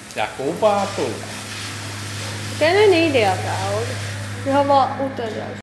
Jakou pátou? To není ideja, kámo. Že ho má utržený.